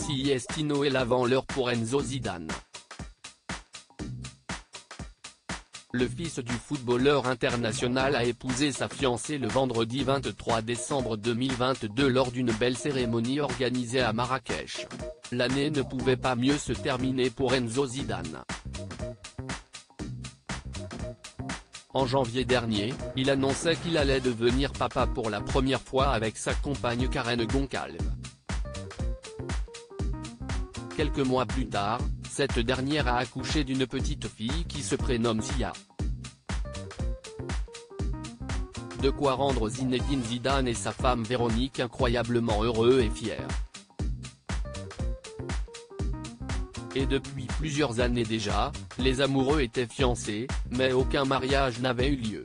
Siestino et avant l'heure pour Enzo Zidane. Le fils du footballeur international a épousé sa fiancée le vendredi 23 décembre 2022 lors d'une belle cérémonie organisée à Marrakech. L'année ne pouvait pas mieux se terminer pour Enzo Zidane. En janvier dernier, il annonçait qu'il allait devenir papa pour la première fois avec sa compagne Karen Goncalves. Quelques mois plus tard, cette dernière a accouché d'une petite fille qui se prénomme Sia. De quoi rendre Zinedine Zidane et sa femme Véronique incroyablement heureux et fiers. Et depuis plusieurs années déjà, les amoureux étaient fiancés, mais aucun mariage n'avait eu lieu.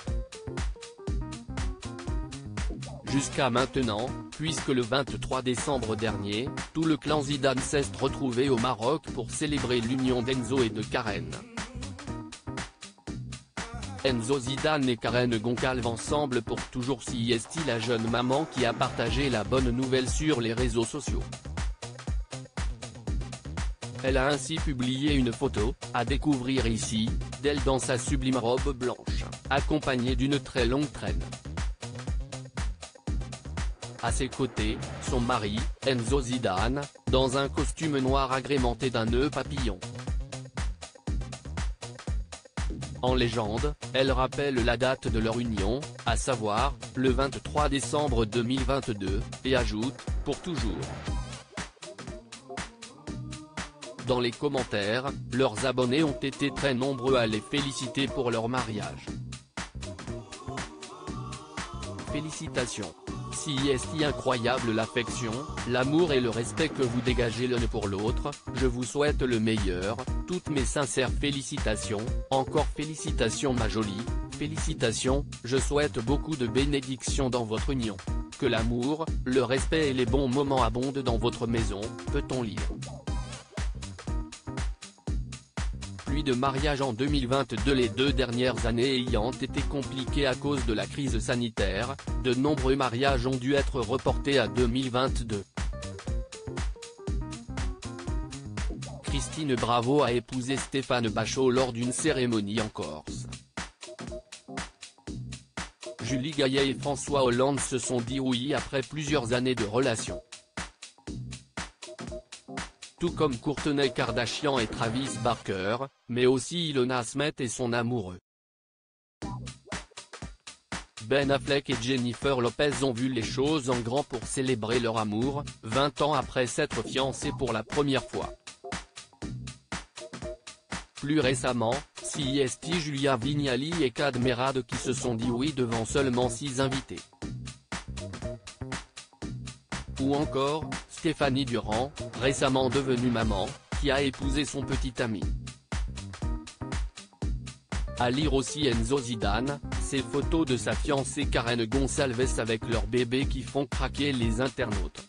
Jusqu'à maintenant, puisque le 23 décembre dernier, tout le clan Zidane s'est retrouvé au Maroc pour célébrer l'union d'Enzo et de Karen. Enzo Zidane et Karen Goncalves ensemble pour toujours, siesti la jeune maman qui a partagé la bonne nouvelle sur les réseaux sociaux. Elle a ainsi publié une photo, à découvrir ici, d'elle dans sa sublime robe blanche, accompagnée d'une très longue traîne. À ses côtés, son mari, Enzo Zidane, dans un costume noir agrémenté d'un nœud papillon. En légende, elle rappelle la date de leur union, à savoir, le 23 décembre 2022, et ajoute, pour toujours. Dans les commentaires, leurs abonnés ont été très nombreux à les féliciter pour leur mariage. Félicitations. Siesti incroyable l'affection, l'amour et le respect que vous dégagez l'un pour l'autre, je vous souhaite le meilleur, toutes mes sincères félicitations, encore félicitations ma jolie, félicitations, je souhaite beaucoup de bénédictions dans votre union. Que l'amour, le respect et les bons moments abondent dans votre maison, peut-on lire. Pluie de mariage en 2022. Les 2 dernières années ayant été compliquées à cause de la crise sanitaire, de nombreux mariages ont dû être reportés à 2022. Christine Bravo a épousé Stéphane Bachot lors d'une cérémonie en Corse. Julie Gaillet et François Hollande se sont dit oui après plusieurs années de relation. Tout comme Kourtney Kardashian et Travis Barker, mais aussi Ilona Smith et son amoureux. Ben Affleck et Jennifer Lopez ont vu les choses en grand pour célébrer leur amour, 20 ans après s'être fiancés pour la première fois. Plus récemment, siesti Julia Vignali et Kad Merad qui se sont dit oui devant seulement 6 invités. Ou encore, Stéphanie Durand, récemment devenue maman, qui a épousé son petit ami. À lire aussi Enzo Zidane, ces photos de sa fiancée Karen Goncalves avec leur bébé qui font craquer les internautes.